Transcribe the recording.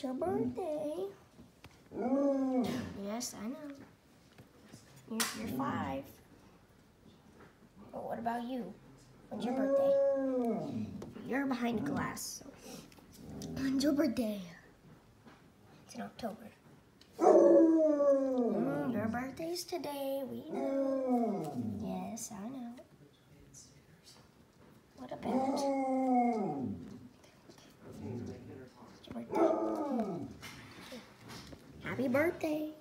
It's your birthday. Yes, I know. You're 5. But what about you? When's your birthday? You're behind glass. So. When's your birthday? It's in October. Your birthday's today. We know. Yes, I know. What about? It's your birthday. Happy birthday.